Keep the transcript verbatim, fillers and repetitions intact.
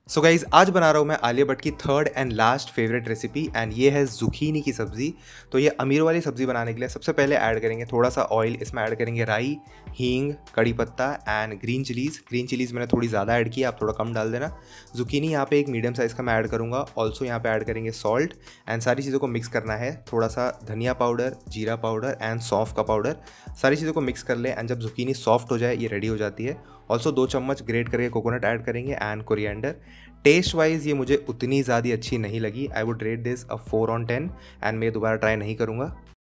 So guys आज बना रहा हूँ मैं आलिया भट्ट की third and last favourite recipe and ये है जुकीनी की सब्ज़ी। तो ये अमीर वाली सब्ज़ी बनाने के लिए सबसे पहले ऐड करेंगे थोड़ा सा ऑयल। इसमें ऐड करेंगे राई, हींग, कड़ी पत्ता and green chillies. Green chillies मैंने थोड़ी ज़्यादा ऐड की, आप थोड़ा कम डाल देना। जुकीनी यहाँ पे एक मीडियम साइज़ का मैं ऐड करूँगा। ऑल्सो यहाँ पे ऐड करेंगे सॉल्ट एंड सारी चीज़ों को मिक्स करना है। थोड़ा सा धनिया पाउडर, जीरा पाउडर एंड सौंफ का पाउडर, सारी चीज़ों को मिक्स कर लें एंड जब जुकीनी सॉफ्ट हो जाए ये रेडी हो जाती है। ऑल्सो दो चम्मच ग्रेट करके कोकोनट ऐड करेंगे एंड कोरिएंडर। टेस्ट वाइज ये मुझे उतनी ज़्यादा अच्छी नहीं लगी। I would rate this a four on ten and मैं दोबारा ट्राई नहीं करूँगा।